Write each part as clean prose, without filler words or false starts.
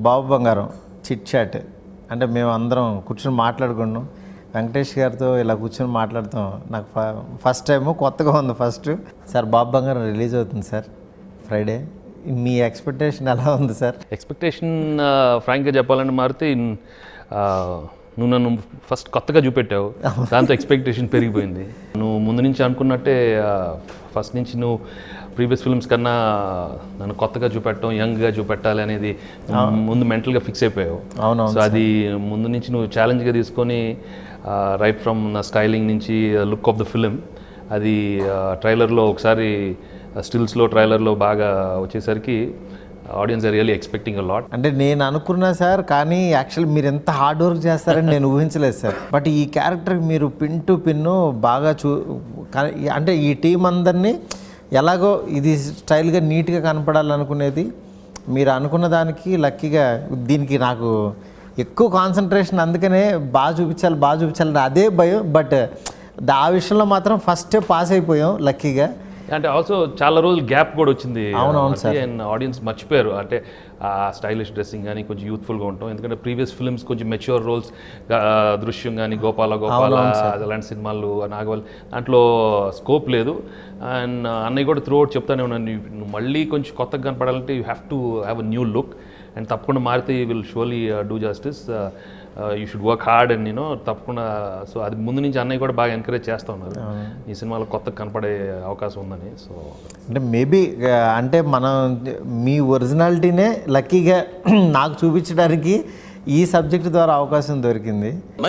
బాబు బంగారం chit chat అంటే మేము అందరం కూర్చొని మాట్లాడుకున్నాం. వెంకటేష్ గారితో ఇలా కూర్చొని మాట్లాడతాం. నాకు ఫస్ట్ టైము కొత్తగా ఉంది. ఫస్ట్ సార్ బాబు బంగారం రిలీజ్ అవుతుంది సార్ ఫ్రైడే. మీ ఎక్స్పెక్టేషన్ ఎలా ఉంది సార్? ఎక్స్పెక్టేషన్ ఫ్రాంక్గా చెప్పాలంటే మారితే నువ్వు నన్ను ఫస్ట్ కొత్తగా చూపెట్టావు, దాంతో ఎక్స్పెక్టేషన్ పెరిగిపోయింది. నువ్వు ముందు నుంచి అనుకున్నట్టే ఫస్ట్ నుంచి నువ్వు ప్రీవియస్ ఫిల్మ్స్ కన్నా నన్ను కొత్తగా చూపెట్టడం, యంగ్గా చూపెట్టాలి అనేది ముందు మెంటల్గా ఫిక్స్ అయిపోయావు. సో అది ముందు నుంచి నువ్వు ఛాలెంజ్గా తీసుకొని రైట్ ఫ్రమ్ నా స్టైలింగ్ నుంచి లుక్ ఆఫ్ ద ఫిలిం అది ట్రైలర్లో ఒకసారి స్టిల్స్లో ట్రైలర్లో బాగా వచ్చేసరికి audience are really expecting a lot. అంటే నేను అనుకున్నా సార్, కానీ యాక్చువల్ మీరు ఎంత హార్డ్ వర్క్ చేస్తారని నేను ఊహించలేదు సార్. బట్ ఈ క్యారెక్టర్ మీరు పిన్ టు పిన్ను బాగా అంటే ఈ టీం అందరినీ ఎలాగో ఇది స్టైల్గా నీట్గా కనపడాలనుకునేది మీరు అనుకున్న దానికి లక్కీగా దీనికి నాకు ఎక్కువ కాన్సన్ట్రేషన్, అందుకనే బాగా చూపించాలి అదే భయం. బట్ ఆ విషయంలో మాత్రం ఫస్టే పాస్ అయిపోయాం లక్కీగా. అంటే ఆల్సో చాలా రోజులు గ్యాప్ కూడా వచ్చింది. అవునవును సార్. అండ్ ఆడియన్స్ మర్చిపోయారు అంటే ఆ స్టైలిష్ డ్రెస్సింగ్ కానీ కొంచెం యూత్ఫుల్గా ఉంటాం. ఎందుకంటే ప్రీవియస్ ఫిల్మ్స్ కొంచెం మెచ్యూర్ రోల్స్, దృశ్యం కానీ గోపాల అలాంటి సినిమాలు, నాగవల్ దాంట్లో స్కోప్ లేదు. అండ్ అన్నయ్య కూడా త్రూ అవుట్ చెప్తానే ఉన్నాను, నువ్వు మళ్ళీ కొంచెం కొత్తగా కనపడాలంటే you have to have a new look. And తప్పకుండా మారితే you will surely do justice, you should work hard and నేను తప్పకుండా. సో అది ముందు నుంచి అన్నయ్య కూడా బాగా ఎంకరేజ్ చేస్తూ ఉన్నారు ఈ సినిమాలో కొత్తగా కనపడే అవకాశం ఉందని. సో అంటే మేబీ అంటే మనం మీ ఒరిజినాలిటీనే లక్కీగా నాకు చూపించడానికి ఈ సబ్జెక్ట్ ద్వారా అవకాశం దొరికింది.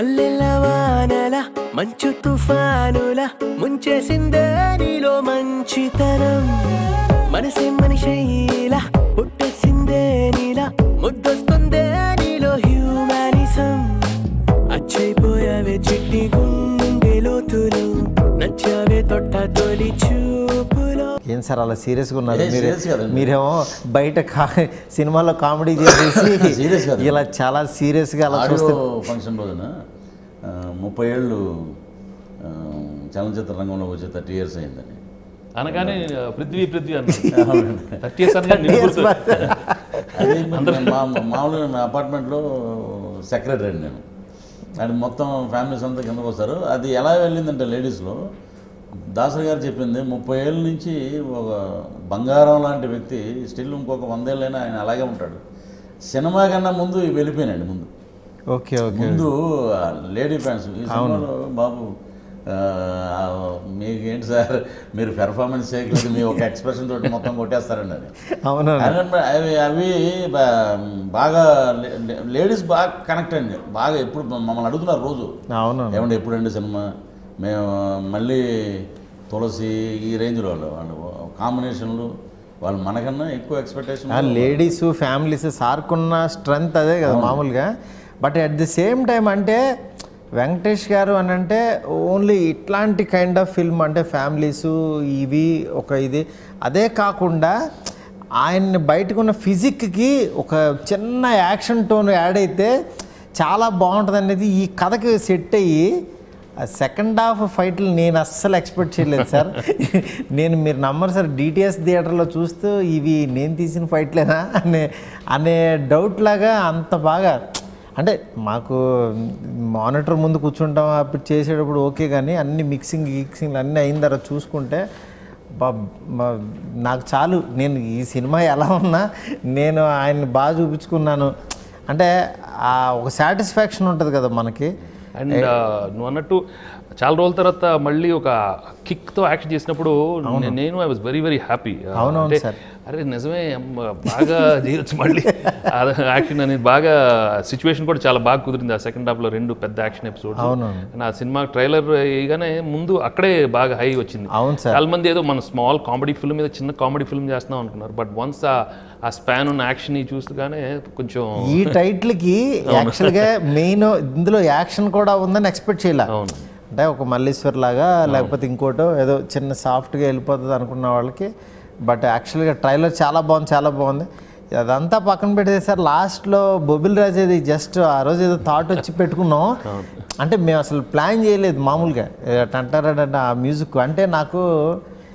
మంచు తుఫానులా ముంచేసిందే నీలో మంచితనం, మనసే మనిషిలా పుట్టేసిందే నీలా ముద్దొస్తుందే నీలో హ్యూమానిజం, అచ్చైపోయావే చిట్టి గుండె లోతులు, నచ్చావే తొట్ట తొలి చూపులో. ఏం సార్ అలా సీరియస్గా ఉన్నారు మీరేమో బయట సినిమాలో కామెడీ చేసేసి ఇలా చాలా సీరియస్గా అలా చూస్తే. ఫంక్షన్ రోజున 30 ఏళ్ళు చలనచిత్ర రంగంలో వచ్చే 30 years అయిందని అనగానే పృథ్వీ అన్న 30 years అది మామూలుగా నా అపార్ట్మెంట్లో సెక్రటరీ అండి నేను. అది మొత్తం ఫ్యామిలీస్ అంతా కిందకు వస్తారు. అది ఎలా వెళ్ళిందంటే లేడీస్లో దాసరి గారు చెప్పింది 30 ఏళ్ళ నుంచి ఒక బంగారం లాంటి వ్యక్తి స్టిల్ ఇంకొక 100 ఏళ్ళైనా ఆయన అలాగే ఉంటాడు. సినిమా కన్నా ముందు వెళ్ళిపోయినాడు ముందు. ఓకే ముందు లేడీ ఫ్యాన్స్ ఈ సినిమాలో బాబు మీకు ఏంటి సార్ మీరు పెర్ఫార్మెన్స్ చేయగలదు, మీ ఒక ఎక్స్ప్రెషన్ తోటి మొత్తం కొట్టేస్తారండి అది. అవి బాగా లేడీస్ బాగా కనెక్ట్ అండి. బాగా ఎప్పుడు మమ్మల్ని అడుగుతున్నారు రోజు, ఏమంటే ఎప్పుడండి సినిమా, మేము మళ్ళీ తులసి ఈ రేంజ్లో వాళ్ళు కాంబినేషన్లు వాళ్ళు మనకన్నా ఎక్కువ ఎక్స్పెక్టేషన్. లేడీస్ ఫ్యామిలీస్ సార్కున్న స్ట్రెంగ్త్ అదే కదా మామూలుగా. But at the same time అంటే వెంకటేష్ గారు అని అంటే ఓన్లీ ఇట్లాంటి కైండ్ ఆఫ్ ఫిల్మ్ అంటే ఫ్యామిలీసు ఇవి ఒక ఇది అదే కాకుండా ఆయన్ని బయటకున్న ఫిజిక్కి ఒక చిన్న యాక్షన్ టోన్ యాడ్ అయితే చాలా బాగుంటుంది అనేది ఈ కథకి సెట్ అయ్యి సెకండ్ హాఫ్ ఫైట్లు నేను అస్సలు ఎక్స్పెక్ట్ చేయలేదు సార్. మీరు నమ్మరు సార్, డిటిఎస్ థియేటర్లో చూస్తూ ఇవి నేను తీసిన ఫైట్లేనా అనే డౌట్ లాగా అంత బాగా. అంటే మాకు మానిటర్ ముందు కూర్చుంటాం అప్పుడు చేసేటప్పుడు ఓకే, కానీ అన్ని మిక్సింగ్ అన్నీ అయిన తర్వాత చూసుకుంటే నాకు చాలు. నేను ఈ సినిమా ఎలా ఉన్నా నేను ఆయన్ని బాగా చూపించుకున్నాను అంటే ఒక సాటిస్ఫాక్షన్ ఉంటుంది కదా మనకి. అండ్ నువ్వు అన్నట్టు చాలా రోజుల తర్వాత మళ్ళీ ఒక కిక్తో యాక్షన్ చేసినప్పుడు నేను ఐ వాజ్ వెరీ హ్యాపీ. అవునవును సార్. అరే నిజమే బాగా చేయొచ్చు మళ్ళీ యాక్షన్ అనేది. బాగా సిచ్యువేషన్ కూడా చాలా బాగా కుదిరింది ఆ సెకండ్ హాఫ్లో 2 పెద్ద యాక్షన్ ఎపిసోడ్స్. ఆ సినిమా ట్రైలర్ వేయగానే ముందు అక్కడే బాగా హై వచ్చింది. చాలా మంది ఏదో మన స్మాల్ కామెడీ ఫిల్మ్ మీద చిన్న కామెడీ ఫిల్మ్ చేస్తున్నాం అనుకున్నారు. బట్ వన్స్ ఆ స్పాన్ ఉన్న యాక్షన్ చూస్తూగానే కొంచెం ఈ టైటిల్కి యాక్చువల్గా మెయిన్ ఇందులో యాక్షన్ కూడా ఉందని ఎక్స్పెక్ట్ చేయలే. అంటే ఒక మల్లీశ్వర్ లాగా లేకపోతే ఇంకోటో ఏదో చిన్న సాఫ్ట్గా వెళ్ళిపోతుంది అనుకున్న వాళ్ళకి. బట్ యాక్చువల్గా ట్రైలర్ చాలా బాగుంది. అదంతా పక్కన పెట్టేసారు. లాస్ట్లో బొబిల్ రాజ్ అది జస్ట్ ఆ రోజు ఏదో థాట్ వచ్చి పెట్టుకున్నాం. అంటే మేము అసలు ప్లాన్ చేయలేదు మామూలుగా టంటారంటే ఆ మ్యూజిక్. అంటే నాకు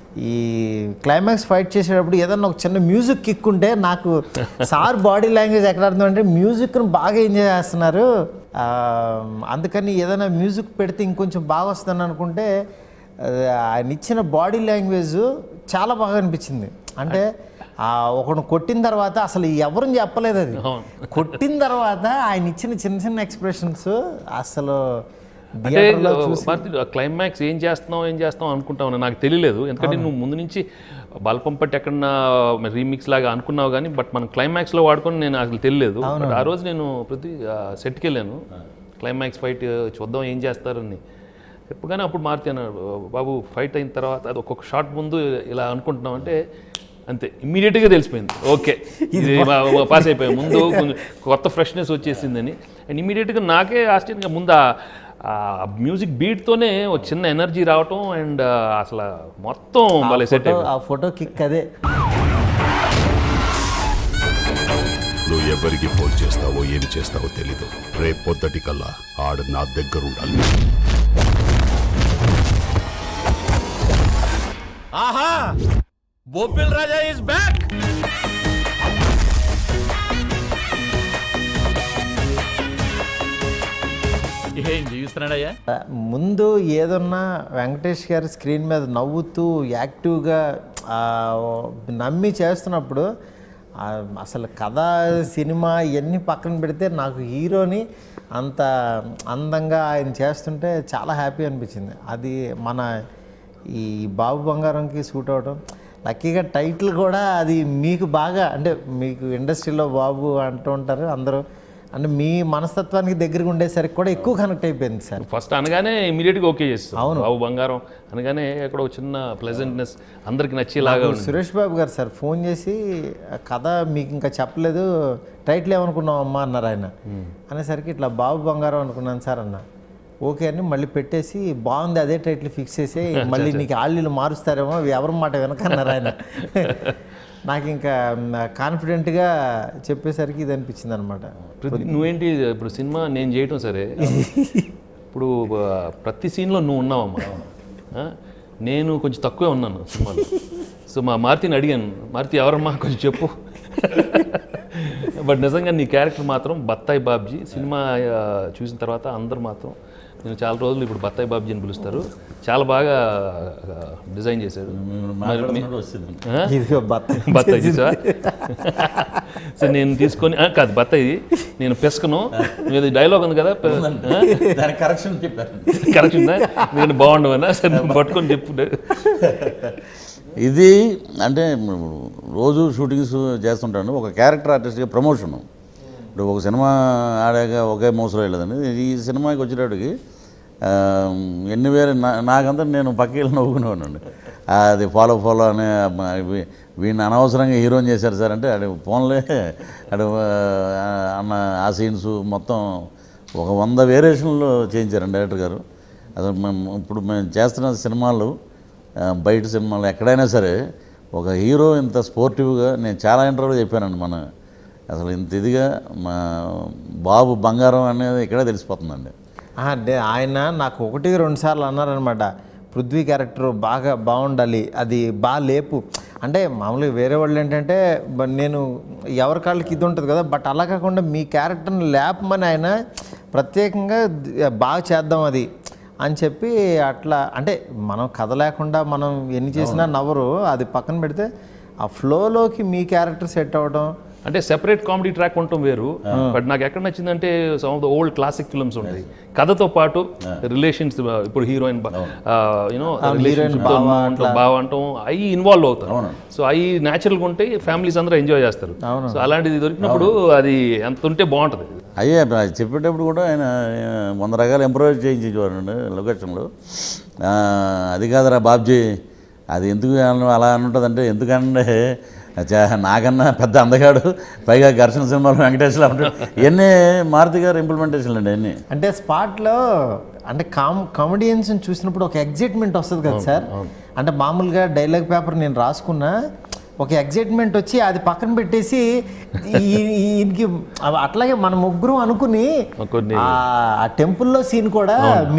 ఈ క్లైమాక్స్ ఫైట్ చేసేటప్పుడు ఏదన్నా ఒక చిన్న మ్యూజిక్ కిక్ ఉంటే నాకు సార్ బాడీ లాంగ్వేజ్ ఎక్కడ అర్థం అంటే మ్యూజిక్ను బాగా ఎంజాయ్ చేస్తున్నారు, అందుకని ఏదైనా మ్యూజిక్ పెడితే ఇంకొంచెం బాగా వస్తుందని అనుకుంటే ఆయన ఇచ్చిన బాడీ లాంగ్వేజ్ చాలా బాగా అనిపించింది. అంటే ఒకడు కొట్టిన తర్వాత అసలు ఎవరిని చెప్పలేదు, అది కొట్టిన తర్వాత ఆయన ఇచ్చిన చిన్న చిన్న ఎక్స్ప్రెషన్స్ అసలు అంటే క్లైమాక్స్ ఏం చేస్తాం అనుకుంటావు నాకు తెలియలేదు. ఎందుకంటే నువ్వు ముందు నుంచి బల్పం పట్టి ఎక్కడన్నా రీమిక్స్ లాగా అనుకున్నావు కానీ బట్ మనం క్లైమాక్స్లో వాడుకొని నేను అసలు తెలియలేదు. బట్ ఆ రోజు నేను ప్రతి సెట్కి వెళ్ళాను, క్లైమాక్స్ ఫైట్ చూద్దాం ఏం చేస్తారని చెప్పగానే అప్పుడు మారుతి అన్నాడు, బాబు ఫైట్ అయిన తర్వాత అది ఒక్కొక్క షాట్ ముందు ఇలా అనుకుంటున్నాం అంటే అంతే ఇమ్మీడియట్గా తెలిసిపోయింది, ఓకే ఇది పాస్ అయిపోయాయి, ముందు కొంచెం కొత్త ఫ్రెష్నెస్ వచ్చేసిందని. అండ్ ఇమ్మీడియట్గా నాకే ఆశ్చర్యంగా ముందు ఆ మ్యూజిక్ బీట్తోనే ఒక చిన్న ఎనర్జీ రావటం అండ్ అసలు మొత్తం భలే సెట్ అయిపోయింది. ఆ ఫోటో కిక్ అదే. నువ్వు ఎవరికి ఫోన్ చేస్తావో ఏమి చేస్తావో తెలీదు, రేపు పొద్దుటి కల్లా ఆడు నా దగ్గర ఉండాలి. ఆహా, బొబ్బిల్ రాజా ఇస్ బ్యాక్. ఏం జీవిస్తున్నాడయ్యా? ముందు ఏదన్నా వెంకటేష్ గారి స్క్రీన్ మీద నవ్వుతూ యాక్టివ్గా నమ్మి చేస్తున్నప్పుడు అసలు కథ సినిమా ఇవన్నీ పక్కన పెడితే నాకు హీరోని అంత అందంగా ఆయన చేస్తుంటే చాలా హ్యాపీ అనిపించింది. అది మన ఈ బాబు బంగారంకి సూట్ అవ్వడం, లక్కీగా టైటిల్ కూడా అది మీకు బాగా, అంటే మీకు ఇండస్ట్రీలో బాబు అంటూ ఉంటారు అందరూ, అంటే మీ మనస్తత్వానికి దగ్గరగా ఉండేసరికి కూడా ఎక్కువ కనెక్ట్ అయిపోయింది సార్. ఫస్ట్ అనగానే ఇమీడియట్గా ఓకే చేస్తాం. అవును, బాబు బంగారం అనగానే ఎక్కడో చిన్న ప్లెజెంట్నెస్ అందరికి నచ్చేలాగా. సురేష్ బాబు గారు సార్ ఫోన్ చేసి కథ మీకు ఇంకా చెప్పలేదు, టైటిల్ ఏమనుకున్నావు అమ్మా అన్నారు ఆయన. అనేసరికి ఇట్లా బాబు బంగారం అనుకున్నాను సార్ అన్న. ఓకే అని మళ్ళీ పెట్టేసి బాగుంది అదే టైటిల్ ఫిక్స్ చేసి మళ్ళీ నీకు ఆళ్ళు మారుస్తారేమో ఎవరి మాట వెనకన్నారు ఆయన. నాకు ఇంకా కాన్ఫిడెంట్గా చెప్పేసరికి ఇది అనిపించింది అనమాట. నువ్వేంటి ఇప్పుడు సినిమా నేను చేయటం సరే, ఇప్పుడు ప్రతి సీన్లో నువ్వు ఉన్నావమ్మా, నేను కొంచెం తక్కువే ఉన్నాను సినిమాలో. సో మా మారుతిని అడిగాను, మారుతి ఎవరమ్మా కొంచెం చెప్పు. బట్ నిజంగా నీ క్యారెక్టర్ మాత్రం బత్తాయి బాబ్జీ సినిమా చూసిన తర్వాత అందరూ మాత్రం నేను చాలా రోజులు ఇప్పుడు బత్తాయి బాబ్జీ అని పిలుస్తారు, చాలా బాగా డిజైన్ చేశాడు. బత్తాయి చూసా? సో నేను తీసుకొని కాదు బత్తాయి నేను పెసుకను, ఇది డైలాగ్ ఉంది కదా కరెక్షన్ చెప్పారు, కరెక్షన్ నేను బాగుండవనా సరే నువ్వు పట్టుకొని చెప్పు. ఇది అంటే రోజు షూటింగ్స్ చేస్తుంటాను, ఒక క్యారెక్టర్ ఆర్టిస్ట్గా ప్రమోషను. ఇప్పుడు ఒక సినిమా ఆడాక ఒకే మోసలో వెళ్ళదండి. ఈ సినిమాకి వచ్చేటప్పటికి ఎన్ని వేరే నాకంతా నేను పక్కకి నవ్వుకునేవాడినండి. అది ఫాలో అనే వీడిని అనవసరంగా హీరోని చేశారు సార్ అంటే అది ఫోన్లే అటు అన్న ఆ సీన్స్ మొత్తం ఒక 100 వేరియేషన్లు చేయించారండి డైరెక్టర్ గారు. అసలు ఇప్పుడు మేము చేస్తున్న సినిమాలు బయట సినిమాలు ఎక్కడైనా సరే ఒక హీరో ఇంత స్పోర్టివ్గా నేను చాలా ఇంటర్వ్యూలో చెప్పానండి, మన అసలు ఇంత ఇదిగా మా బాబు బంగారం అనేది ఇక్కడే తెలిసిపోతుందండి. అంటే ఆయన నాకు 1-2 సార్లు అన్నారనమాట, పృథ్వీ క్యారెక్టర్ బాగుండాలి, అది బాగా లేపు. అంటే మామూలుగా వేరే వాళ్ళు ఏంటంటే నేను ఎవరి కాళ్ళకి ఇది ఉంటుంది కదా, బట్ అలా కాకుండా మీ క్యారెక్టర్ని లేపమని ఆయన ప్రత్యేకంగా బాగా చేద్దాం అది అని చెప్పి అట్లా. అంటే మనం కథ లేకుండా మనం ఎన్ని చేసినా నవ్వరు, అది పక్కన పెడితే ఆ ఫ్లోలోకి మీ క్యారెక్టర్ సెట్ అవ్వడం, అంటే సెపరేట్ కామెడీ ట్రాక్ ఉండటం వేరు. బట్ నాకు ఎక్కడ నచ్చిందంటే some of the old classic films ఉంటాయి, కథతో పాటు రిలేషన్స్, ఇప్పుడు హీరోయిన్ యూనో బావ అంటాం అవి ఇన్వాల్వ్ అవుతారు. సో అవి న్యాచురల్గా ఉంటాయి, ఫ్యామిలీస్ అందరూ ఎంజాయ్ చేస్తారు. సో అలాంటిది దొరికినప్పుడు అది ఎంత ఉంటే బాగుంటుంది. అయ్యే చెప్పేటప్పుడు కూడా ఆయన 100 రకాలు ఇంప్రూవైజ్ చేయించేవారండి లొకేషన్లో. అది కాదురా బాబ్జీ, అది ఎందుకు అలా అంటుందంటే, ఎందుకంటే నాకన్నా పెద్ద అందగాడు, పైగా ఘర్షణ సినిమాలు వెంకటేశ్వర ఉంటాడు, ఇవన్నీ మారుతి గారు ఇంప్లిమెంటేషన్ అండి అన్నీ. అంటే స్పాట్లో అంటే కామెడియన్స్ని చూసినప్పుడు ఒక ఎగ్జైట్మెంట్ వస్తుంది కదా సార్. అంటే మామూలుగా డైలాగ్ పేపర్ నేను రాసుకున్నా ఒక ఎగ్జైట్మెంట్ వచ్చి అది పక్కన పెట్టేసి ఈయనకి అట్లాగే మన ముగ్గురు అనుకుని ఆ టెంపుల్లో సీన్ కూడా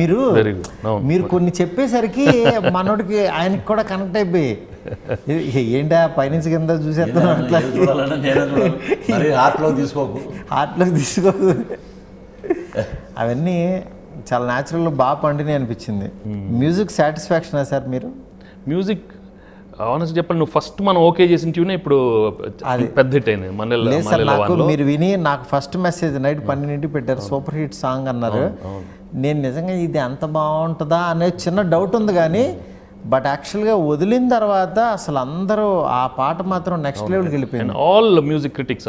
మీరు కొన్ని చెప్పేసరికి మనోడికి ఆయనకి కూడా కనెక్ట్ అయిపోయి ఏంటా పైనుంచి కింద చూసేస్తున్నాం అట్లా హార్ట్లోకి తీసుకోకు అవన్నీ చాలా న్యాచురల్గా బాగా పండినాయి అనిపించింది. మ్యూజిక్ సాటిస్ఫాక్షనా సార్ మీరు? మ్యూజిక్ ఆనెస్ట్ చెప్పండి, నువ్వు ఫస్ట్ మనం ఓకే చేసిన ట్యూనే ఇప్పుడు పెద్ద హిట్ అయింది. నాకు మీరు విని నాకు ఫస్ట్ మెసేజ్ నైట్ 12 పెట్టారు, సూపర్ హిట్ సాంగ్ అన్నారు. నేను నిజంగా ఇది అంత బాగుంటుందా అనే చిన్న డౌట్ ఉంది, కానీ బట్ యాక్చువల్గా వదిలిన తర్వాత అసలు అందరూ ఆ పాట మాత్రం నెక్స్ట్ లెవెల్కి వెళ్ళిపోయింది. ఆల్ మ్యూజిక్ క్రిటిక్స్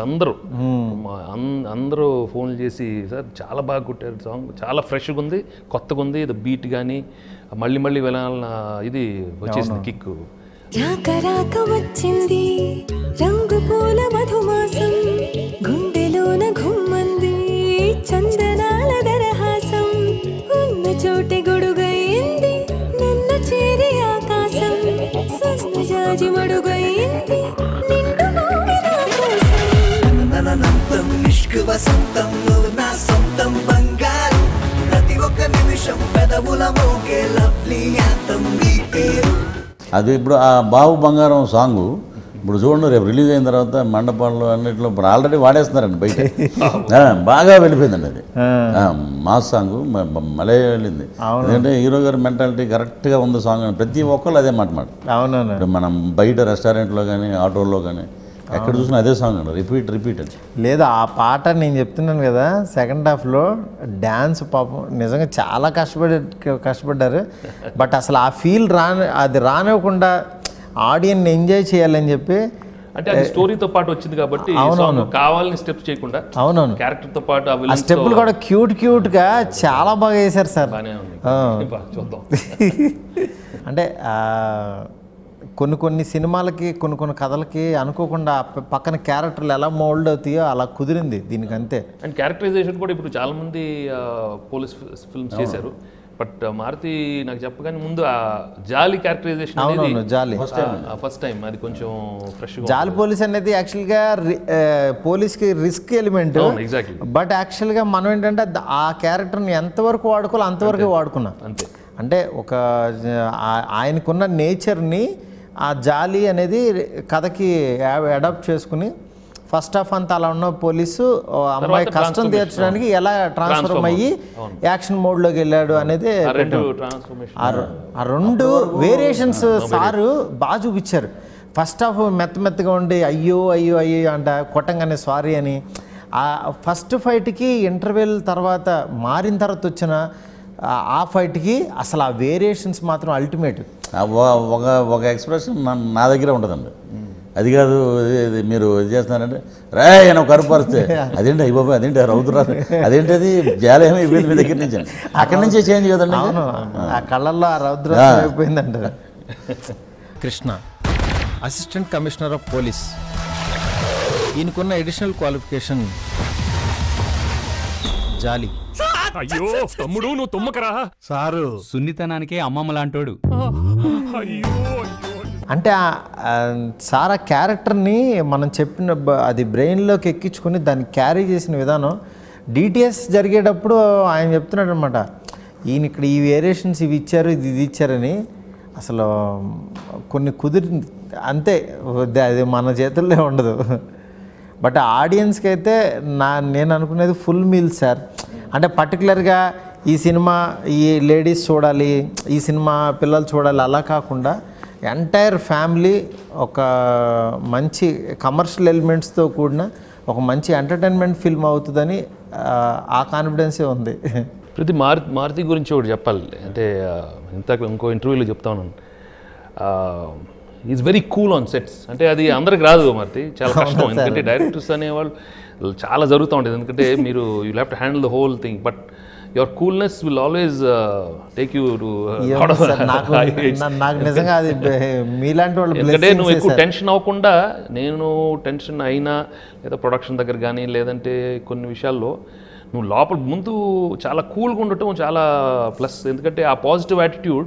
అందరూ ఫోన్లు చేసి సార్ చాలా బాగా కొట్టారు, సాంగ్ చాలా ఫ్రెష్గా ఉంది, కొత్తగా ఉంది, ఇది బీట్ కానీ మళ్ళీ మళ్ళీ వెళ్ళాలన్న ఇది వచ్చేసింది కిక్. రాక వచ్చింది రంగు పూల మధుమాసం, గుండెలోన ఘుమ్మంది చందనాల దరహాసం, ఉన్న చోటి గొడుగైంది నన్ను చేరి ఆకాశం, సన్నజాజి మడుగైంది నిండు మోగిన కోసం. ననంతం నిష్క వసంతం నా సొంతం బంగారు, ప్రతి ఒక్క నిమిషం పెదవుల మోగే లవ్లీ యాంతం నీ పేరు. అది ఇప్పుడు ఆ బాబు బంగారం సాంగు ఇప్పుడు చూడండి, రేపు రిలీజ్ అయిన తర్వాత మండపాల్లో అన్నింటిలో ఇప్పుడు ఆల్రెడీ వాడేస్తున్నారండి బయట. బాగా వెళ్ళిపోయిందండి అది మాస్ సాంగ్, మలే వెళ్ళింది. ఎందుకంటే హీరో గారి మెంటాలిటీ కరెక్ట్గా ఉంది సాంగ్, ప్రతి ఒక్కళ్ళు అదే మాట. అవునవును. మనం బయట రెస్టారెంట్లో కానీ ఆటోల్లో కానీ ఎక్కడ చూసినా అదే సాంగ్ అండి, రిపీట్ అండి. లేదా ఆ పాట నేను చెప్తున్నాను కదా, సెకండ్ హాఫ్లో డ్యాన్స్ పాపం నిజంగా చాలా కష్టపడ్డారు. బట్ అసలు ఆ ఫీల్ రానివ్వకుండా ఆడియన్స్ ఎంజాయ్ చేయాలని చెప్పి, అంటే అది స్టోరీతో పాటు వచ్చింది కాబట్టి కావాలని స్టెప్స్ చేయకుండా అవునవును క్యారెక్టర్తో పాటు ఆ స్టెప్పులు కూడా క్యూట్గా చాలా బాగా వేశారు సార్. చూద్దాం. అంటే కొన్ని సినిమాలకి కొన్ని కథలకి అనుకోకుండా పక్కన క్యారెక్టర్లు ఎలా మోల్డ్ అవుతాయో అలా కుదిరింది దీనికి అంతే. అండ్ క్యారెక్టరైజేషన్ కూడా ఇప్పుడు చాలామంది పోలీస్ ఫిల్మ్స్ చేశారు, బట్ మారుతి నాకు చెప్పగానే ముందు ఆ జాలి క్యారెక్టరైజేషన్ జాలి ఫస్ట్ టైం అది కొంచెం ఫ్రెష్. జాలి పోలీస్ అనేది యాక్చువల్గా పోలీస్కి రిస్క్ ఎలిమెంట్, బట్ యాక్చువల్గా మనం ఏంటంటే ఆ క్యారెక్టర్ని ఎంతవరకు వాడుకోవాలో అంతవరకు వాడుకున్నాం అంతే. అంటే ఒక ఆయనకున్న నేచర్ని ఆ జాలి అనేది కథకి అడాప్ట్ చేసుకుని ఫస్ట్ హాఫ్ అంతా అలా ఉన్న పోలీసు అమ్మాయి కష్టం తీర్చడానికి ఎలా ట్రాన్స్ఫర్మ్ అయ్యి యాక్షన్ మోడ్లోకి వెళ్ళాడు అనేది ఆ రెండు వేరియేషన్స్ సారు బాగా చూపించారు. ఫస్ట్ హాఫ్ మెత్తగా ఉండి అయ్యో అంట కొట్టంగానే సారీ అని, ఆ ఫస్ట్ ఫైట్కి ఇంటర్వెల్ తర్వాత మారిన తర్వాత వచ్చిన ఆ ఫైట్కి అసలు ఆ వేరియేషన్స్ మాత్రం అల్టిమేట్. ఒక ఎక్స్ప్రెషన్ నా దగ్గర ఉంటుందండి, అది కాదు మీరు ఇది చేస్తున్నారంటే రే అని ఒక కరుపరిస్తే అదేంటి అయ్యి బాబా అదేంటి రౌతురారు అదేంటి అది జాలేమో అయిపోయింది మీ దగ్గర నుంచి, అక్కడి నుంచే చేంజ్ కదండి. ఆ కళ్ళల్లో ఆ రౌద్రం అయిపోయిందంటారు. Krishna assistant commissioner of police, ఈయనకున్న అడిషనల్ క్వాలిఫికేషన్ జాలి. అయ్యో తమ్ముడు నువ్వు తుమ్మకరా సారు, సున్నితనానికే అమ్మమ్మ లాంటోడు. అంటే సారా క్యారెక్టర్ని మనం చెప్పిన అది బ్రెయిన్లోకి ఎక్కించుకొని దాన్ని క్యారీ చేసిన విధానం, డిటిఎస్ జరిగేటప్పుడు ఆయన చెప్తున్నాడు అనమాట, ఈయన ఇక్కడ ఈ వేరియేషన్స్ ఇవి ఇచ్చారు ఇది ఇచ్చారని. అసలు కొన్ని కుదిరి అంతే, అది మన చేతుల్లో ఉండదు. బట్ ఆడియన్స్కి అయితే నేను అనుకునేది ఫుల్ మీల్ సార్. అంటే పర్టికులర్గా ఈ సినిమా ఈ లేడీస్ చూడాలి, ఈ సినిమా పిల్లలు చూడాలి అలా కాకుండా ఎంటైర్ ఫ్యామిలీ ఒక మంచి కమర్షియల్ ఎలిమెంట్స్తో కూడిన ఒక మంచి ఎంటర్టైన్మెంట్ ఫిల్మ్ అవుతుందని ఆ కాన్ఫిడెన్సే ఉంది. ప్రతి మారుతి గురించి ఒకటి చెప్పాలి, అంటే ఇంకో ఇంటర్వ్యూలో చెప్తా ఉన్నాను, is very cool on sets. అంటే అది అందరికి రాదు మారుతి, చాలా కష్టం. ఎందుకంటే డైరెక్టర్స్ అనేవాళ్ళు చాలా జరుగుతూ ఉంటుంది, ఎందుకంటే మీరు you have to handle the whole thing, but your coolness will always take you to. నాకు నిజంగా అది మీలాంటి వాళ్ళు, ఎందుకంటే నువ్వు ఎక్కువ టెన్షన్ అవ్వకుండా, నేను టెన్షన్ అయినా లేదా ప్రొడక్షన్ దగ్గర కానీ లేదంటే కొన్ని విషయాల్లో నువ్వు లోపల ముందు చాలా కూల్గా ఉండటం చాలా ప్లస్, ఎందుకంటే ఆ positive attitude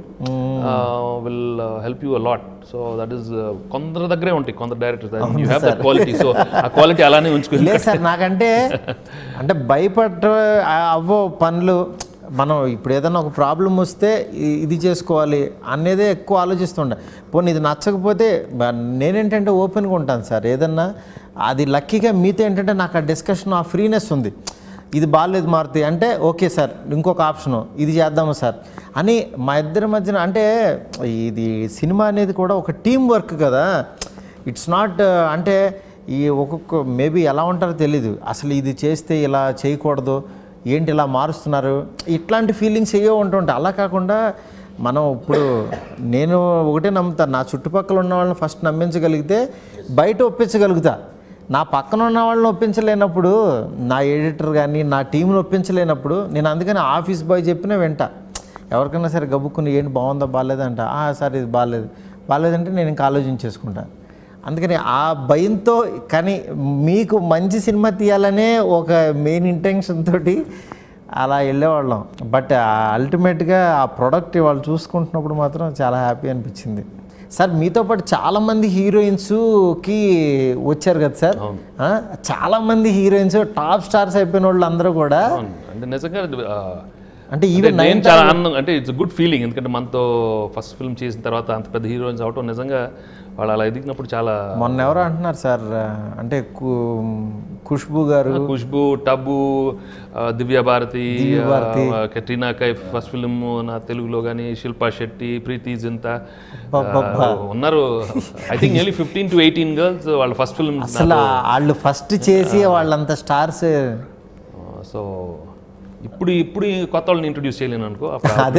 will help you a lot. So that is కొందరి దగ్గరే ఉంటాయి, కొందరు directors you have that quality. So ఆ క్వాలిటీ అలానే ఉంచుకోలేదు. లేదు సార్, నాకంటే అంటే భయపడ్డ అవ్వో పనులు, మనం ఇప్పుడు ఏదైనా ఒక ప్రాబ్లం వస్తే ఇది చేసుకోవాలి అనేదే ఎక్కువ ఆలోచిస్తుండే. పోనీ ఇది నచ్చకపోతే నేనేంటంటే ఓపెన్గా ఉంటాను సార్. ఏదన్నా అది లక్కీగా మీతో ఏంటంటే నాకు ఆ డిస్కషన్, ఆ ఫ్రీనెస్ ఉంది. ఇది బాగాలేదు మారుతి అంటే ఓకే సార్, ఇంకొక ఆప్షను ఇది చేద్దాము సార్ అని మా ఇద్దరి మధ్యన. అంటే ఇది సినిమా అనేది కూడా ఒక టీం వర్క్ కదా. ఇట్స్ నాట్ అంటే ఈ ఒక్కొక్క మేబీ ఎలా ఉంటారో తెలీదు, అసలు ఇది చేస్తే ఇలా చేయకూడదు, ఏంటి ఇలా మారుస్తున్నారు, ఇట్లాంటి ఫీలింగ్స్ ఏవో ఉంటుంటాయి. అలా కాకుండా మనం ఇప్పుడు నేను ఒకటే నమ్ముతాను, నా చుట్టుపక్కల ఉన్న వాళ్ళని ఫస్ట్ నమ్మించగలిగితే బయట ఒప్పించగలుగుతా. నా పక్కన ఉన్న వాళ్ళని ఒప్పించలేనప్పుడు, నా ఎడిటర్ కానీ నా టీంని ఒప్పించలేనప్పుడు, నేను అందుకని ఆఫీస్ బాయ్ చెప్పినా వింటా. ఎవరికైనా సరే గబుక్కుని ఏంటి బాగుందా బాగాలేదంట, సార్ ఇది బాగాలేదంటే నేను ఇంకా ఆలోచించేసుకుంటా. అందుకని ఆ భయంతో, కానీ మీకు మంచి సినిమా తీయాలనే ఒక మెయిన్ ఇంటెన్షన్ తోటి అలా వెళ్ళేవాళ్ళం. బట్ అల్టిమేట్గా ఆ ప్రోడక్ట్ వాళ్ళు చూసుకుంటున్నప్పుడు మాత్రం చాలా హ్యాపీ అనిపించింది. సార్ మీతో పాటు చాలామంది హీరోయిన్స్కి వచ్చారు కదా సార్, చాలామంది హీరోయిన్స్ టాప్ స్టార్స్ అయిపోయిన వాళ్ళు అందరూ కూడా. అంటే నిజంగా అంటే ఈవెన్ నేను చాలా ఆనందం, అంటే ఇట్స్ గుడ్ ఫీలింగ్. ఎందుకంటే మనతో ఫస్ట్ ఫిల్మ్ చేసిన తర్వాత అంత పెద్ద హీరోయిన్స్ అవటం నిజంగా వాళ్ళు అలా ఎదిగినప్పుడు చాలా. మొన్న ఎవరో అంటున్నారు సార్, అంటే ఖుష్బూ గారు, ఖుష్బూ, టబ్బు, దివ్య భారతి, కట్రీనా కైఫ్ ఫస్ట్ ఫిల్మ్ నా తెలుగులో కానీ, శిల్పా శెట్టి, ప్రీతి జింతా ఉన్నారు. I think nearly 15 to 18 girls వాళ్ళ ఫస్ట్ ఫిల్మ్. అసలు వాళ్ళు ఫస్ట్ చేసి వాళ్ళంత స్టార్స్. సో ఇప్పుడు కొత్త వాళ్ళని ఇంట్రొడ్యూస్ చేయలేను అనుకో. అదే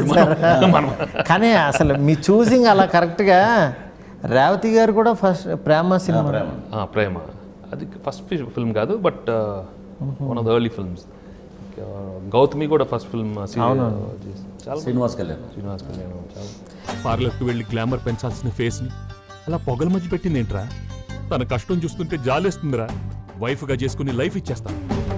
కానీ అసలు మీ చూసింగ్ అలా కరెక్ట్గా. రేవతి గారు కూడా ఫస్ట్ ప్రేమ సినిమా, ప్రేమ అది ఫస్ట్ ఫిల్మ్ కాదు, but one of the early films. Gautami కూడా ఫస్ట్ ఫిల్మ్. శ్రీనివాస్ కళ్యాణ్. పార్లర్కి వెళ్ళి గ్లామర్ పెంచాల్సిన ఫేస్ని అలా పొగల మధ్య పెట్టిందేంట్రా? తన కష్టం చూస్తుంటే జాలేస్తుందిరా. వైఫ్గా చేసుకుని లైఫ్ ఇచ్చేస్తాను.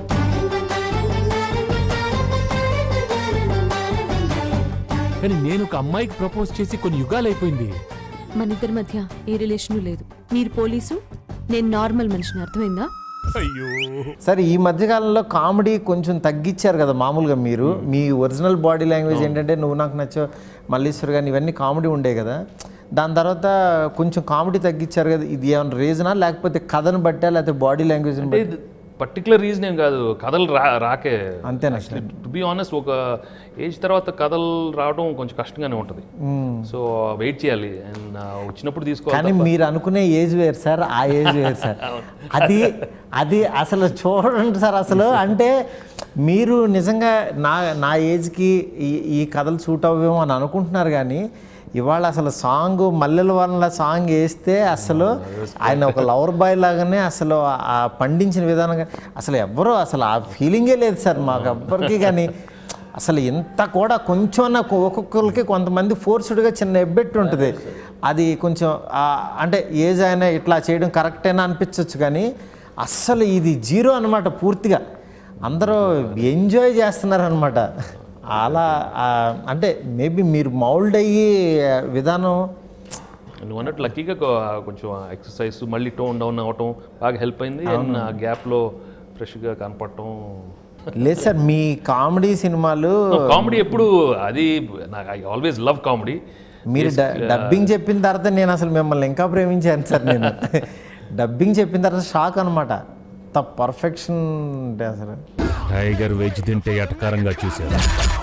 కానీ నేను ఒక అమ్మాయికి ప్రపోజ్ చేసి కొన్ని యుగాలు అయిపోయింది. మన ఇద్దరి మధ్య ఏ రిలేషన్ లేదు. మీరు పోలీసు, నేను నార్మల్ మనిషిని, అర్థమైందా? అయ్యో సరే, ఈ మధ్యకాలంలో కామెడీ కొంచెం తగ్గించారు కదా. మామూలుగా మీరు మీ ఒరిజినల్ బాడీ లాంగ్వేజ్ ఏంటంటే నువ్వు నాకు నచ్చో, మల్లీశ్వర్ కానీ ఇవన్నీ కామెడీ ఉండే కదా. దాని తర్వాత కొంచెం కామెడీ తగ్గించారు కదా. ఇది ఏమైనా రీజనా, లేకపోతే కథను బట్టా, లేకపోతే బాడీ లాంగ్వేజ్? పర్టికులర్ రీజన్ ఏం కాదు, కథలు రాకే అంతేనా? టు బి ఆనెస్ట్, ఒక ఏజ్ తర్వాత కథలు రావడం కొంచెం కష్టంగానే ఉంటుంది. సో వెయిట్ చేయాలి, అండ్ వచ్చినప్పుడు తీసుకోవాలి. కానీ మీరు అనుకునే ఏజ్ వేరు సార్, ఆ ఏజ్ వేరు సార్. అది అసలు చూడండి సార్. అసలు అంటే మీరు నిజంగా నా ఏజ్కి ఈ కథలు సూట్ అవ్వేమో అని అనుకుంటున్నారు, కానీ ఇవాళ అసలు సాంగ్ మల్లెల వాళ్ళ సాంగ్ వేస్తే అసలు ఆయన ఒక లవర్ బాయ్ లాగానే అసలు ఆ పండించిన విధానంగా అసలు ఎవ్వరూ అసలు ఆ ఫీలింగే లేదు సార్ మాకు ఎవ్వరికి. కానీ అసలు ఇంత కూడా కొంచెం ఒక్కొక్కరికి కొంతమంది ఫోర్స్డ్గా చిన్న ఎబ్బెట్టు ఉంటుంది. అది కొంచెం అంటే ఏజ్ అయినా ఇట్లా చేయడం కరెక్టేనా అనిపించవచ్చు, కానీ అస్సలు ఇది జీరో అనమాట. పూర్తిగా అందరూ ఎంజాయ్ చేస్తున్నారనమాట. అలా అంటే మేబీ మీరు మౌల్డ్ అయ్యే విధానం. నువ్వు అన్నట్టు లక్కీగా కొంచెం ఎక్సర్సైజ్, మళ్ళీ టోన్ డౌన్ అవ్వటం బాగా హెల్ప్ అయింది. అండ్ ఆ గ్యాప్లో ఫ్రెష్గా కనపడటం. లేదు సార్, మీ కామెడీ సినిమాలు, కామెడీ ఎప్పుడు అది నాకు, ఐ ఆల్వేస్ లవ్ కామెడీ. మీరు డబ్బింగ్ చెప్పిన తర్వాత నేను అసలు మిమ్మల్ని ఇంకా ప్రేమించాను సార్. నేను డబ్బింగ్ చెప్పిన తర్వాత షాక్ అనమాట. పర్ఫెక్షన్ అంటే అసలు. టైగర్ వెజ్ తింటే ఎటకారంగా చూశారు,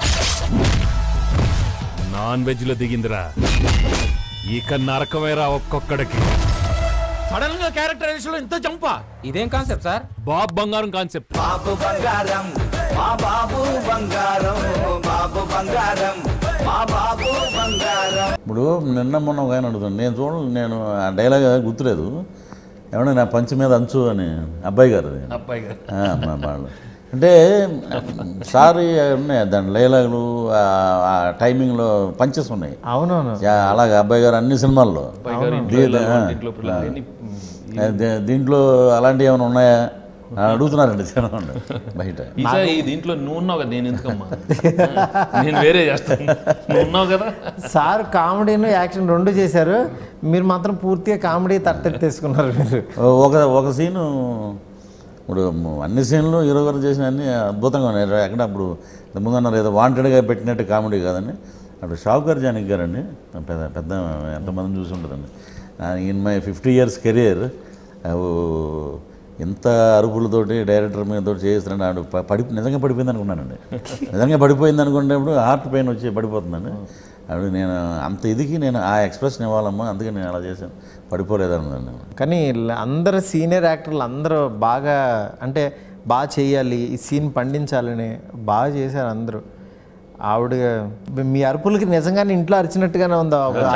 నాన్ వెజ్ లో దిగిందిరా. ఇక నరకమేరా ఒక్కొక్కడికి. సడన్ గా క్యారెక్టరైజేషన్ లో ఇంత జంపా, ఇదేం కాన్సెప్ట్ సార్? బాబు బంగారం కాన్సెప్ట్. బాబు బంగారం, మా బాబు బంగారం, బాబు బంగారం, మా బాబు బంగారం. ఇప్పుడు నిన్న మొన్న ఒక ఆయన అడుగుతాను, నేను ఆ డైలాగ్ గుర్తులేదు, ఏమన్నా నా పంచి మీద అంచు అని అబ్బాయి గారు వాళ్ళు అంటే సారీ ఉన్నాయి దాని డైలాగులు, ఆ టైమింగ్లో పంచెస్ ఉన్నాయి. అవునవును, అలాగే అబ్బాయి గారు అన్ని సినిమాల్లో. దీంట్లో అలాంటివి ఏమైనా ఉన్నాయా? అడుగుతున్నారండి జనం బయట. ఈసారి దీంట్లో నువ్వు ఉన్నావు కదా, నేను ఎందుకమ్మా, నేను వేరే చేస్తాను, నువ్వు ఉన్నావు కదా. సార్ కామెడీను యాక్షన్ రెండు చేశారు, మీరు మాత్రం పూర్తిగా కామెడీ తట్టెత్తేసుకున్నారు మీరు. ఒక సీను ఇప్పుడు అన్ని సీన్లు హీరో గారు చేసిన అన్ని అద్భుతంగా ఉన్నాయి. ఎక్కడ అప్పుడు ముందన్నారు ఏదో వాంటెడ్గా పెట్టినట్టు కామెడీ కాదండి. అప్పుడు షావుకార్ జానకి గారండి, పెద్ద ఎంతమందిని చూసి ఉంటుందండి. ఇన్ మై 50 years కెరియర్ ఎంత అరుపులతోటి డైరెక్టర్ మీద తోటి చేస్తున్నాడు. ఆడు నిజంగా పడిపోయింది అనుకున్నానండి. నిజంగా పడిపోయింది అనుకుంటేప్పుడు హార్ట్ పెయిన్ వచ్చి పడిపోతుందండి. అప్పుడు నేను అంత ఇదికి నేను ఆ ఎక్స్ప్రెషన్ ఇవ్వాలమ్మా, అందుకే నేను అలా చేశాను, పడిపోలేదన్నదండి. కానీ అందరు సీనియర్ యాక్టర్లు అందరూ బాగా అంటే బాగా చేయాలి, ఈ సీన్ పండించాలని బాగా చేశారు అందరూ. ఆవిడ మీ అరుపులకి నిజంగానే ఇంట్లో అరిచినట్టుగానే ఉందా?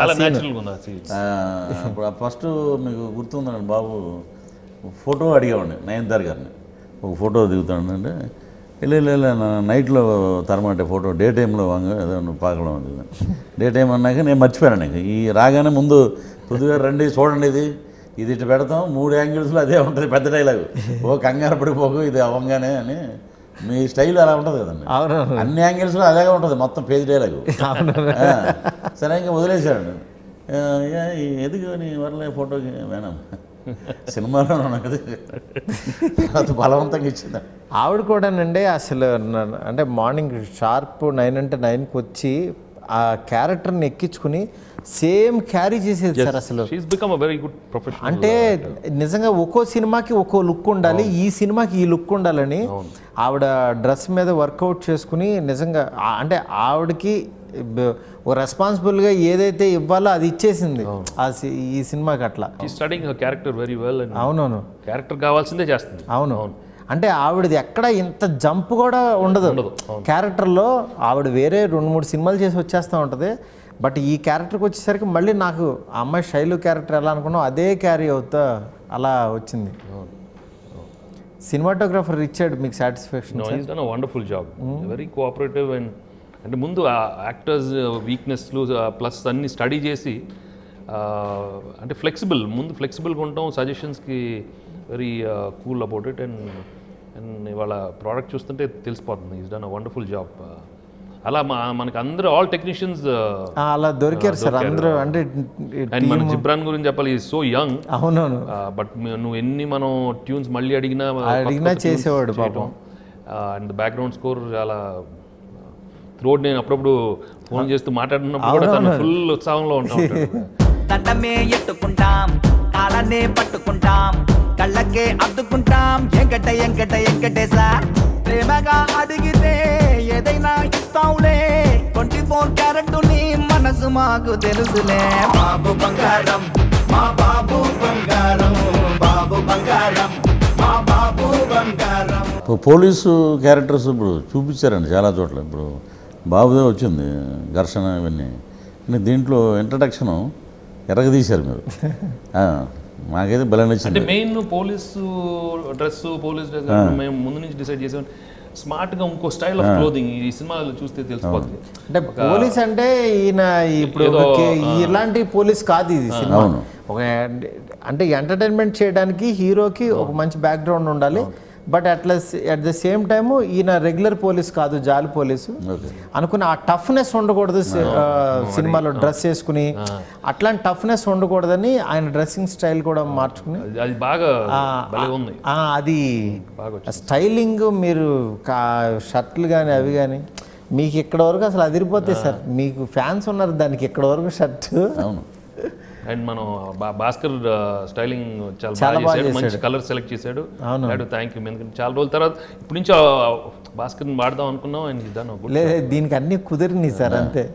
ఫస్ట్ మీకు గుర్తుందండి బాబు, ఫోటో అడిగామండి నయనతార గారిని, ఒక ఫోటో దిగుతాడంటే వెళ్ళి నైట్లో తరమంటే ఫోటో డే టైంలో వాంగ ఏదో పాకడం అది. డే టైం అన్నాక నేను మర్చిపోయాను. ఈ రాగానే ముందు పృథ్వీ రండి చూడండి, ఇది ఇటు పెడతాం 3 యాంగిల్స్లో అదే ఉంటుంది పెద్ద డైలాగు. ఓ కంగారు పడిపోకు ఇది అవ్వగానే అని. మీ స్టైల్ అలా ఉంటుంది కదండి, అన్ని యాంగిల్స్లో అలాగే ఉంటుంది మొత్తం పేజ్ డైలాగు. సరే ఇంకా వదిలేశాడు. ఎదుగు నీ వరలే ఫోటోకి వేణం సినిమాలో అది బలవంతంగా ఇచ్చింది. ఆవిడ కూడానండి అసలు అంటే మార్నింగ్ షార్ప్ 9 అంటే 9కి వచ్చి ఆ క్యారెక్టర్ని ఎక్కించుకుని సేమ్ క్యారీ చేసేది సార్. అసలు అంటే నిజంగా ఒక్కో సినిమాకి ఒక్కో లుక్ ఉండాలి, ఈ సినిమాకి ఈ లుక్ ఉండాలని ఆవిడ డ్రెస్ మీద వర్కౌట్ చేసుకుని నిజంగా అంటే ఆవిడకి ఒక రెస్పాన్సిబుల్గా ఏదైతే ఇవ్వాలో అది ఇచ్చేసింది ఈ సినిమాకి. అట్లా అవునవును, క్యారెక్టర్ కావాల్సిందే చేస్తుంది. అవును, అంటే ఆవిడది ఎక్కడ ఇంత జంప్ కూడా ఉండదు క్యారెక్టర్లో. ఆవిడ వేరే 2-3 సినిమాలు చేసి వచ్చేస్తూ ఉంటుంది, బట్ ఈ క్యారెక్టర్కి వచ్చేసరికి మళ్ళీ నాకు ఆ అమ్మాయి శైలు క్యారెక్టర్ ఎలా అనుకున్నాం అదే క్యారీ అవుతా అలా వచ్చింది. సినిమాటోగ్రాఫర్ ఇచ్చాడు మీకు satisfaction? Wonderful job, very cooperative. And అంటే ముందు ఆ యాక్టర్స్ వీక్నెస్లు ప్లస్ అన్ని స్టడీ చేసి అంటే ఫ్లెక్సిబుల్గా ఉంటాం, సజెషన్స్కి very cool about it. And ఇవాళ ప్రోడక్ట్ చూస్తుంటే తెలిసిపోతుంది, is done a wonderful job. అలా మనకి అందరూ ఆల్ టెక్నీషియన్స్ అలా దొరికారు సార్ అందరూ. అంటే అండ్ మన జిబ్రాన్ గురించి చెప్పాలి, ఈజ్ సో యంగ్. అవునవును, బట్ నువ్వు ఎన్ని మనం ట్యూన్స్ మళ్ళీ అడిగినా చేసేవాడు పాపం. అండ్ బ్యాక్గ్రౌండ్ స్కోర్ చాలా త్రోడ్. నేను అప్పుడప్పుడు ఫోన్ చేస్తూ మాట్లాడినప్పుడు కూడా తను ఫుల్ ఉత్సాహంలో ఉంటాం. దండమే ఎత్తుకుంటాం, కాళ్ళనే పట్టుకుంటాం, కళ్ళకే అద్దుకుంటాం, ఎంకటేసా ప్రేమగా అడిగితే ఏదైనా ఇస్తాంలే, 24 క్యారెట్ని మనసు మాకు తెలుసులే. బాబు బంగారం మా బాబు బంగారం, బాబు బంగారం మా బాబు బంగారం. పోలీసు క్యారెక్టర్స్ ఇప్పుడు చూపించారండి చాలా చోట్ల. ఇప్పుడు బాబుదే వచ్చింది ఘర్షణ ఇవన్నీ. దీంట్లో ఇంట్రడక్షను ఎరగదీశారు మీరు, మాకైతే బలం నచ్చింది. అంటే మెయిన్ పోలీసు డ్రెస్ మేము ముందు నుంచి డిసైడ్ చేసాం, స్మార్ట్గా ఇంకో స్టైల్ ఆఫ్ క్లోదింగ్ ఈ సినిమాలో చూస్తే తెలిసిపోతుంది. అంటే పోలీస్ అంటే ఈయన ఇప్పుడు ఇలాంటి పోలీస్ కాదు ఇది సినిమా. ఒక అంటే ఎంటర్టైన్మెంట్ చేయడానికి హీరోకి ఒక మంచి బ్యాక్గ్రౌండ్ ఉండాలి, but at the same time ఈయన రెగ్యులర్ పోలీస్ కాదు, జాలి పోలీసు అనుకుని ఆ టఫ్నెస్ ఉండకూడదు సినిమాలో డ్రెస్ వేసుకుని, అట్లాంటి టఫ్నెస్ ఉండకూడదని ఆయన డ్రెస్సింగ్ స్టైల్ కూడా మార్చుకుని అది బాగా అది స్టైలింగ్. మీరు షర్ట్లు కానీ అవి కానీ మీకు ఇక్కడ వరకు అసలు అదిరిపోతాయి సార్. మీకు ఫ్యాన్స్ ఉన్నారు దానికి ఇక్కడ వరకు షర్ట్. అండ్ మనం భాస్కర్ స్టైలింగ్ చాలా బాగా చేశాడు, మంచి కలర్ సెలెక్ట్ చేశాడు. Thank you. ఎందుకంటే చాలా రోజుల తర్వాత ఇప్పటి నుంచి భాస్కర్ని వాడదాం అనుకున్నాం. అండ్ లేదు దీనికి అన్ని కుదిరినాయి సార్ అంతే.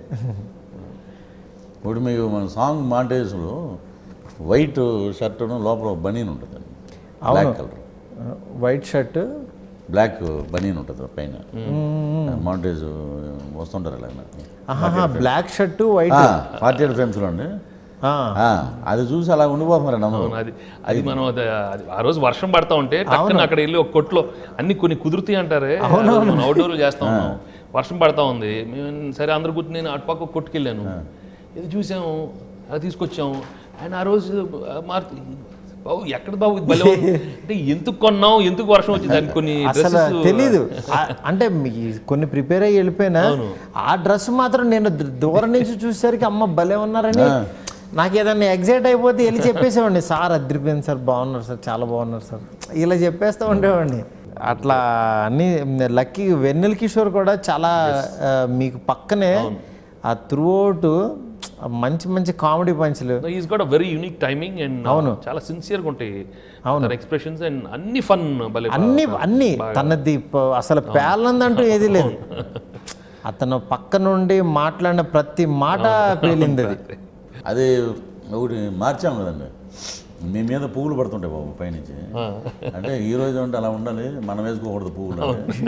ఇప్పుడు మీకు మన సాంగ్ మాంటేజ్లో వైట్ షర్ట్ లోపల బనీన్ ఉంటుంది, black colour white shirt black బనీన్ ఉంటుంది పైన, మాంటేజ్ వస్తుంటారు అలా. బ్లాక్ షర్ట్ వైట్ 48 ఫ్రేమ్స్లో అండి. అది చూసి అలా ఉండిపోతున్నారు. అది మనం ఆ రోజు వర్షం పడతా ఉంటే అక్కడ వెళ్ళి ఒక కొట్లో అన్ని కొన్ని కుదురుతాయి అంటారే, మనం అవుట్డోర్లు చేస్తా ఉన్నాం, వర్షం పడతా ఉంది. సరే అందరు కూర్చుని నేను అటుపక్క కొట్టుకెళ్ళాను, ఇది చూసాము, అది తీసుకొచ్చాము. అండ్ ఆ రోజు బాబు ఎక్కడ బాబు ఇది భలే ఉంది. అంటే ఎందుకు కొన్నావు, ఎందుకు వర్షం వచ్చింది అని కొన్ని అసలు తెలీదు. అంటే కొన్ని ప్రిపేర్ అయ్యి వెళ్ళిపోయినా ఆ డ్రెస్ మాత్రం నేను దూరం నుంచి చూసేసరికి అమ్మ భలే ఉన్నారని నాకు ఏదన్నా ఎగ్జైట్ అయిపోతే వెళ్ళి చెప్పేసేవాడిని, సార్ అదిరిపోయింది సార్, బాగున్నారు సార్, చాలా బాగున్నారు సార్, ఇలా చెప్పేస్తూ ఉండేవాడిని. అట్లా అన్ని లక్కీ వెన్నెల కిషోర్ కూడా చాలా మీకు పక్కనే ఆ త్రూఅవుట్ మంచి మంచి కామెడీ పంచులు. Is got a very unique timing and అవును చాలా సిన్సియర్గా ఉంటాయి అవును ఎక్స్ప్రెషన్స్ అండ్ అన్ని ఫన్ భలే అన్ని తనది అసలు పేర్లందంటూ ఏది లేదు. అతను పక్క నుండి మాట్లాడిన ప్రతి మాట పేలింది. అది ఒకటి మార్చాం కదండి, మీ మీద పువ్వులు పడుతుంటాయి బాబు పైనుంచి. అంటే ఈ రోజు అంటే అలా ఉండాలి, మనం వేసుకోకూడదు పువ్వులు.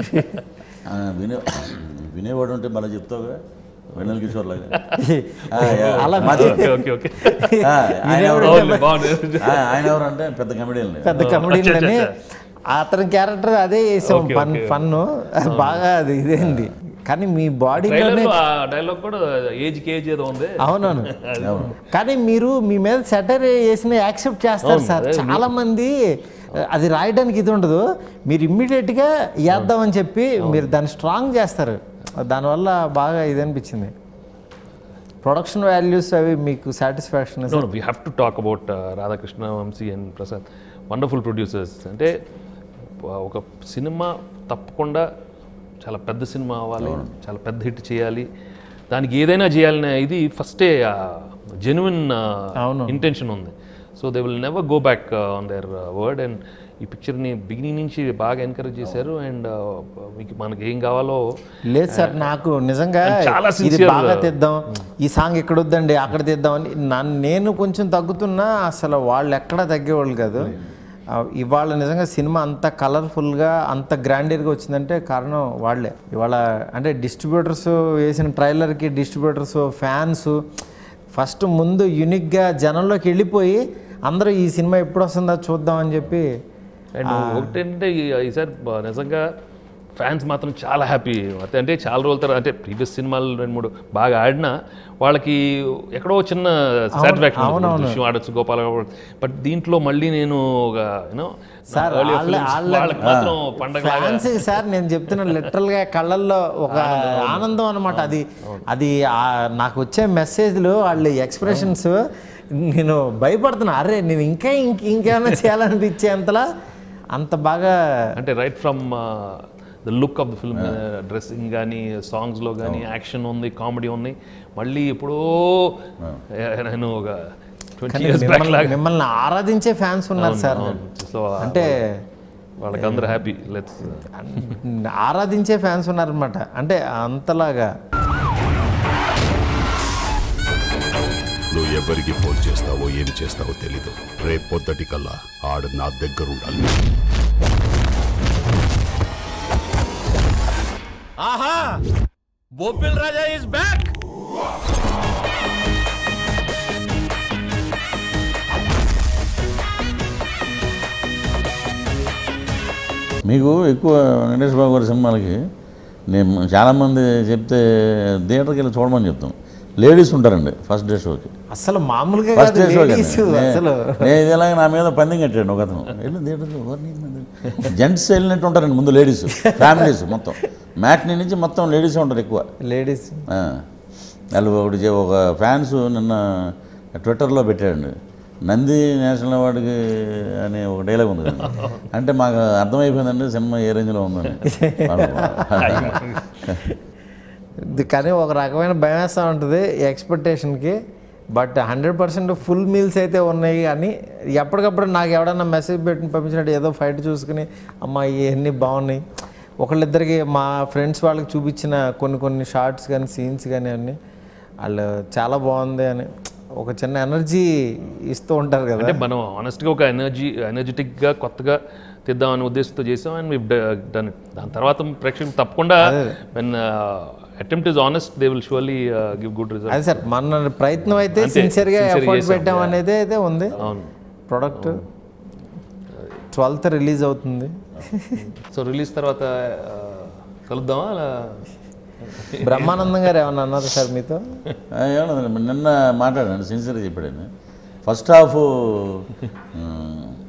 వినేవాడు ఉంటే మళ్ళీ చెప్తావుగా వెన్నెల కిషోర్ లాగా. ఆయన ఎవరంటే పెద్ద కమెడియన్ అని అతని క్యారెక్టర్ అదే వేసాం. ఫన్ను బాగా అది ఇదేంది. కానీ మీ బాడీ డైలాగ్ కూడా ఏజ్ ఏదో ఉంది. అవునవును. కానీ మీరు మీ మీద సెటర్ వేసిన యాక్సెప్ట్ చేస్తారు సార్. చాలా మంది అది రాయడానికి ఇది ఉండదు, మీరు ఇమ్మీడియట్గా వేద్దామని చెప్పి మీరు దాన్ని స్ట్రాంగ్ చేస్తారు. దానివల్ల బాగా ఇది అనిపించింది. ప్రొడక్షన్ వాల్యూస్ అవి మీకు satisfaction? We have to talk about Radhakrishna, Vamsi and Prasad, wonderful producers. అంటే ఒక సినిమా తప్పకుండా చాలా పెద్ద సినిమా అవ్వాలి, చాలా పెద్ద హిట్ చేయాలి, దానికి ఏదైనా చేయాలనే ఇది ఫస్టే జెన్యున్ ఇంటెన్షన్ ఉంది. So they will never go back on their word. And ఈ పిక్చర్ని బిగినింగ్ నుంచి బాగా ఎంకరేజ్ చేశారు. అండ్ మీకు మనకి ఏం కావాలో లేదు సార్, నాకు నిజంగా ఇది బాగా తెద్దాం, ఈ సాంగ్ ఇక్కడ వద్దండి అక్కడ తెద్దామని నేను కొంచెం తగ్గుతున్నా, అసలు వాళ్ళు ఎక్కడా తగ్గేవాళ్ళు కాదు. ఇవాళ నిజంగా సినిమా అంత కలర్ఫుల్గా అంత గ్రాండీర్గా వచ్చిందంటే కారణం వాళ్ళే. ఇవాళ అంటే డిస్ట్రిబ్యూటర్స్ వేసిన ట్రైలర్కి డిస్ట్రిబ్యూటర్స్, ఫ్యాన్స్ ఫస్ట్ ముందు యూనిక్గా జనంలోకి వెళ్ళిపోయి అందరూ ఈ సినిమా ఎప్పుడు వస్తుందో చూద్దామని చెప్పి. అండ్ ఒకటంటే ఈసారి నిజంగా ఫ్యాన్స్ మాత్రం చాలా హ్యాపీ. అంటే చాలా రోజుల తర్వాత, అంటే ప్రీవియస్ సినిమాలు 2-3 బాగా ఆడినా వాళ్ళకి ఎక్కడో చిన్న సాటిస్ఫాక్షన్ విషయం ఆడొచ్చు గోపాల. బట్ దీంట్లో మళ్ళీ నేను సార్ మాత్రం పండగ సార్ నేను చెప్తున్నా లిటరల్గా కళ్ళల్లో ఒక ఆనందం అనమాట. అది నాకు వచ్చే మెసేజ్లు వాళ్ళ ఎక్స్ప్రెషన్స్ నేను భయపడుతున్నా, అరే నేను ఇంకేమైనా చేయాలనిపించే అంతలా అంత బాగా. అంటే right from the look of the film, dressing కానీ, సాంగ్స్లో కానీ యాక్షన్ ఉంది, కామెడీ ఉంది. మళ్ళీ ఎప్పుడో నేను ఒక 20 years back మిమ్మల్ని ఆరాధించే ఫ్యాన్స్ ఉన్నారు సార్. సో అంటే వాళ్ళకి అందరూ హ్యాపీ, లెట్స్ ఆరాధించే ఫ్యాన్స్ ఉన్నారనమాట. అంటే అంతలాగా నువ్వు ఎవరికి ఫోన్ చేస్తావో ఏమి చేస్తావో తెలీదు. రేపు పొద్దుటి కల్లా ఆడు నా దగ్గర ఉండాలి. ఆహా, బొబ్బిల్ రాజా ఇస్ బ్యాక్. మీకు ఎక్కువ వెంకటేష్ బాబు గారి సినిమాలకి నేను చాలామంది చెప్తే థియేటర్కి వెళ్ళి చూడమని చెప్తాం. లేడీస్ ఉంటారండి ఫస్ట్ డే షోకి. అసలు మామూలుగా ఫస్ట్ డే షోకి నేను ఇదేలాగా నా మీద పందెం కట్టాడు ఒక అతను. వెళ్ళి థియేటర్కి జెంట్స్ వెళ్ళినట్టు ఉంటారండి ముందు లేడీస్, ఫ్యామిలీస్ మొత్తం. మ్యాట్నీ నుంచి మొత్తం లేడీసే ఉంటారు ఎక్కువ. లేడీస్ వాళ్ళు ఒక ఫ్యాన్స్ నిన్న ట్విట్టర్లో పెట్టాడండి, నంది నేషనల్ అవార్డుకి అనే ఒక డైలాగ్ ఉంది కదా. అంటే మాకు అర్థమైపోయిందండి సినిమా ఏ రేంజ్లో ఉందని. కానీ ఒక రకమైన భయం వేస్తూ ఉంటుంది ఎక్స్పెక్టేషన్కి. బట్ 100% ఫుల్ మీల్స్ అయితే ఉన్నాయి. కానీ ఎప్పటికప్పుడు నాకు ఎవడన్నా మెసేజ్ పెట్టి పంపించినట్టు ఏదో ఫైట్ చూసుకుని అమ్మ ఇవన్నీ బాగున్నాయి. ఒకళ్ళిద్దరికి మా ఫ్రెండ్స్ వాళ్ళకి చూపించిన కొన్ని షార్ట్స్ కానీ సీన్స్ కానీ అన్నీ వాళ్ళు చాలా బాగుంది అని ఒక చిన్న ఎనర్జీ ఇస్తూ ఉంటారు కదా. అంటే మనం ఆనెస్ట్గా ఒక ఎనర్జెటిక్గా కొత్తగా తెద్దామనే ఉద్దేశంతో చేసాం. And we've done it. దాని తర్వాత ప్రేక్షకులు తప్పకుండా when attempt is honest they will surely give good result. అదే సార్, మన ప్రయత్నం అయితే సిన్సియర్గా ఎఫర్ట్ పెట్టాం అనేది అయితే ఉంది. ప్రోడక్ట్ 12th రిలీజ్ అవుతుంది. సో రిలీజ్ తర్వాత కలుద్దామా? అలా బ్రహ్మానందం గారు ఏమన్నా అన్నారు సార్ మీతో? ఏమన్నా నిన్న మాట్లాడాను, సిన్సియర్గా చెప్పాడు. ఫస్ట్ హాఫ్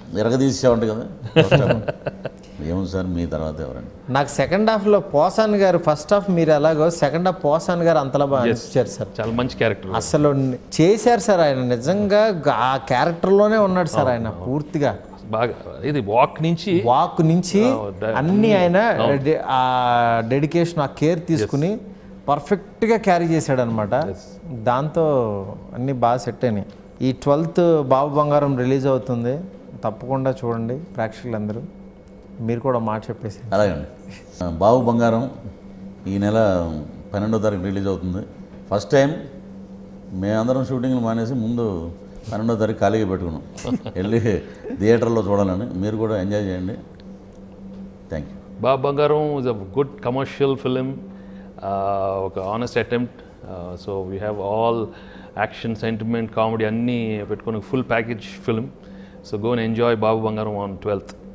ఎరగదీసేవాడు కదా. ఏముంది సార్ మీ తర్వాత ఎవరండి? నాకు సెకండ్ హాఫ్లో పోసాన్ గారు, ఫస్ట్ హాఫ్ మీరు ఎలాగో, సెకండ్ హాఫ్ పోసాన్ గారు అంతలా బాగా అనిపించారు సార్. చాలా మంచి క్యారెక్టర్ అసలు చేశారు సార్ ఆయన, నిజంగా ఆ క్యారెక్టర్లోనే ఉన్నాడు సార్ ఆయన పూర్తిగా. బాగా ఇది వాక్ నుంచి అన్నీ ఆయన ఆ డెడికేషన్, ఆ కేర్ తీసుకుని పర్ఫెక్ట్గా క్యారీ చేశాడు అనమాట. దాంతో అన్నీ బాగా సెట్ అయినాయి. ఈ 12th బాబు బంగారం రిలీజ్ అవుతుంది, తప్పకుండా చూడండి ప్రేక్షకులందరూ. మీరు కూడా మాట చెప్పేసి. అలాగండి. బాబు బంగారం ఈ నెల 12వ తారీఖు రిలీజ్ అవుతుంది. ఫస్ట్ టైం మేమందరం షూటింగ్లు మానేసి ముందు 12వ తారీఖు ఖాళీగా పెట్టుకున్నాం, వెళ్ళి థియేటర్లో చూడాలని. మీరు కూడా ఎంజాయ్ చేయండి. Thank you. Babu Bangaram is a good commercial film, ఒక honest attempt. So we have all action, sentiment, comedy అన్నీ పెట్టుకుని full package film. So go and enjoy Babu Bangaram on 12th.